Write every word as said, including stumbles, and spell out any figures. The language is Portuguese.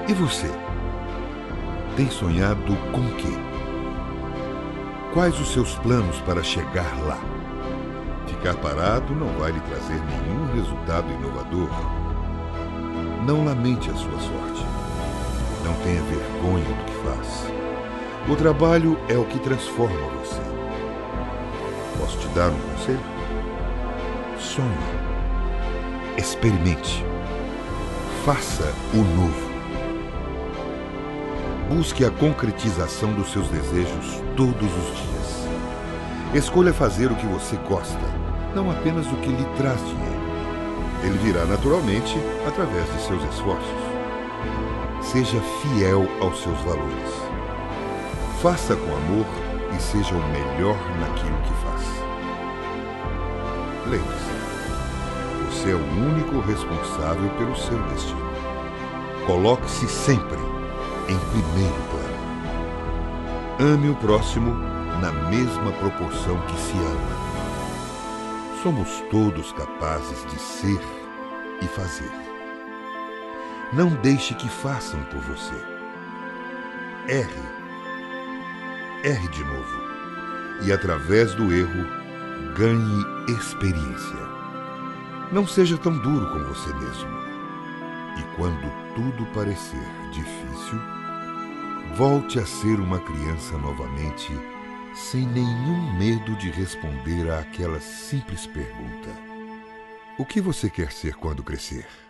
E você? Tem sonhado com o quê? Quais os seus planos para chegar lá? Ficar parado não vai lhe trazer nenhum resultado inovador. Não lamente a sua sorte. Não tenha vergonha do que faz. O trabalho é o que transforma você. Posso te dar um conselho? Sonhe. Experimente. Faça o novo. Busque a concretização dos seus desejos todos os dias. Escolha fazer o que você gosta, não apenas o que lhe traz dinheiro. Ele virá naturalmente através de seus esforços. Seja fiel aos seus valores. Faça com amor e seja o melhor naquilo que faz. Lembre-se, você é o único responsável pelo seu destino. Coloque-se sempre em primeiro plano. Ame o próximo na mesma proporção que se ama. Somos todos capazes de ser e fazer. Não deixe que façam por você. Erre. Erre de novo. E através do erro, ganhe experiência. Não seja tão duro com você mesmo. E quando tudo parecer difícil, volte a ser uma criança novamente, sem nenhum medo de responder àquela simples pergunta: o que você quer ser quando crescer?